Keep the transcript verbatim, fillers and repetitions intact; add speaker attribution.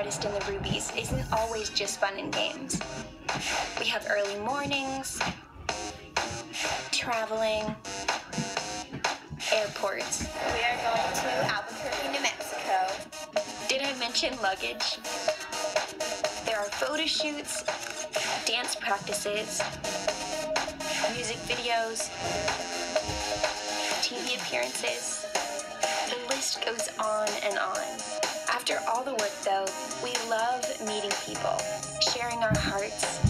Speaker 1: artist in the Rubies isn't always just fun and games. We have early mornings, traveling, airports.
Speaker 2: We are going to Albuquerque, New Mexico.
Speaker 1: Did I mention luggage? There are photo shoots, dance practices, music videos, T V appearances. The list goes on and on. After all the work, though, we love meeting people, sharing our hearts,